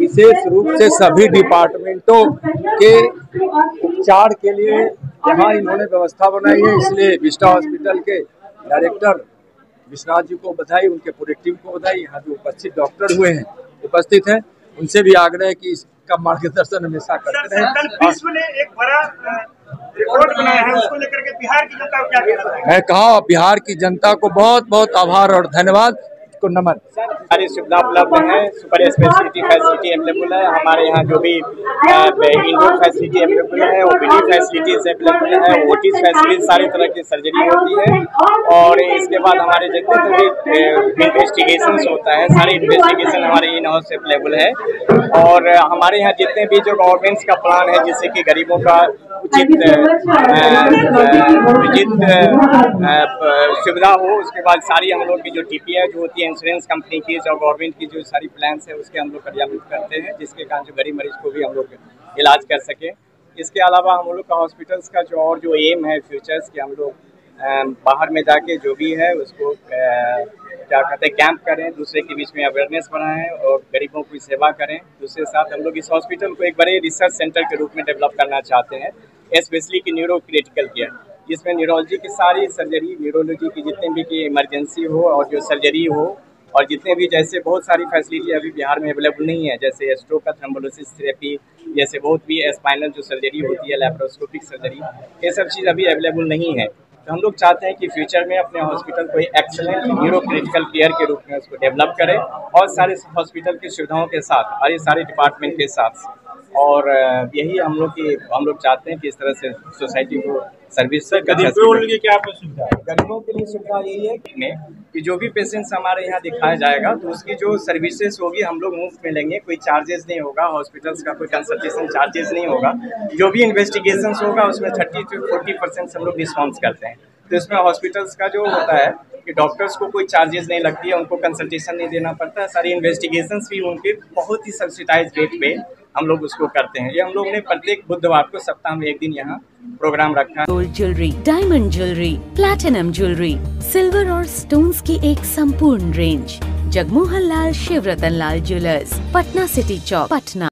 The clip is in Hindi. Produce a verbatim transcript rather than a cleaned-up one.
विशेष रूप से सभी डिपार्टमेंटों के उपचार के लिए यहाँ इन्होंने व्यवस्था बनाई है। इसलिए विस्टा हॉस्पिटल के डायरेक्टर विश्वनाथ जी को बधाई, उनके पूरे टीम को बधाई। यहाँ जो उपस्थित डॉक्टर हुए हैं, उपस्थित हैं, उनसे भी आग्रह है कि इसका मार्गदर्शन हमेशा करते रहे। विश्व ने एक बड़ा रिकॉर्ड बनाया है, उसको लेकर के बिहार की जनता को क्या कहना है? मैं कहा बिहार की जनता को बहुत बहुत आभार और धन्यवाद को नमन। सारी सुविधा उपलब्ध है, सुपर स्पेशलिटी फैसिलिटी अवेलेबल है। हमारे यहाँ जो भी इंडोर फैसिलिटी अवेलेबल है, ओपीडी फैसिलिटीज अवेलेबल है, ओटी फैसिलिटी, सारी तरह की सर्जरी होती है। और इसके बाद हमारे जितने भी इन्वेस्टिगेशन होता है, सारे इन्वेस्टिगेशन हमारे इन हाउस अवेलेबल है। और हमारे यहाँ जितने भी जो गवर्नमेंट्स का प्लान है, जिससे कि गरीबों का उचित उचित सुविधा हो, उसके बाद सारी हम लोग की जो टीपीआई जो होती है इंश्योरेंस कंपनी की और गवर्नमेंट की जो सारी प्लान्स है, उसके हम लोग कार्यान्वित करते हैं, जिसके कारण जो गरीब मरीज को भी हम लोग इलाज कर सकें। इसके अलावा हम लोग का हॉस्पिटल्स का जो और जो एम है फ्यूचर्स के, हम लोग बाहर में जाके जो भी है उसको क्या कहते हैं कैंप करें, दूसरे के बीच में अवेयरनेस बढ़ाएं और गरीबों की सेवा करें। दूसरे साथ हम लोग इस हॉस्पिटल को एक बड़े रिसर्च सेंटर के रूप में डेवलप करना चाहते हैं, स्पेशली की न्यूरो क्रिटिकल केयर, जिसमें न्यूरोलॉजी की सारी सर्जरी, न्यूरोलॉजी की जितने भी की इमरजेंसी हो और जो सर्जरी हो, और जितने भी जैसे बहुत सारी फैसिलिटी अभी बिहार में अवेलेबल नहीं है, जैसे स्ट्रोक का थ्रोम्बोलिसिस थेरेपी, जैसे बहुत भी स्पाइनल जो सर्जरी होती है, लैप्रोस्कोपिक सर्जरी, ये सब चीज़ अभी अवेलेबल नहीं है। तो हम लोग चाहते हैं कि फ्यूचर में अपने हॉस्पिटल को एक्सीलेंट न्यूरो क्रिटिकल केयर के रूप में उसको डेवलप करें, और सारे हॉस्पिटल की सुविधाओं के साथ और ये सारे डिपार्टमेंट के साथ। और यही हम लोग की हम लोग चाहते हैं कि इस तरह से सोसाइटी को सर्विस क्या सुविधा है। गरीबों के लिए सुविधा यही है कि जो भी पेशेंट्स हमारे यहाँ दिखाया जाएगा तो उसकी जो सर्विसेज होगी हम लोग मुफ्त में लेंगे, कोई चार्जेस नहीं होगा, हॉस्पिटल्स का कोई कंसल्टेशन चार्जेस नहीं होगा। जो भी इन्वेस्टिगेशन होगा उसमें थर्टी टू फोर्टी परसेंट हम लोग डिस्काउंट करते हैं। तो इसमें हॉस्पिटल्स का जो होता है कि डॉक्टर्स को कोई चार्जेस नहीं लगती है, उनको कंसल्टेशन नहीं देना पड़ता है, सारी इन्वेस्टिगेशंस भी उनके बहुत ही सब्सिडाइज रेट पे हम लोग उसको करते हैं। ये हम लोग ने प्रत्येक बुधवार को सप्ताह में एक दिन यहाँ प्रोग्राम रखा है। Gold jewellery, diamond jewellery, platinum jewellery, silver और स्टोन्स की एक संपूर्ण range. Jagmohan Lal Shivratan Lal jewellers, Patna city Chowk, Patna.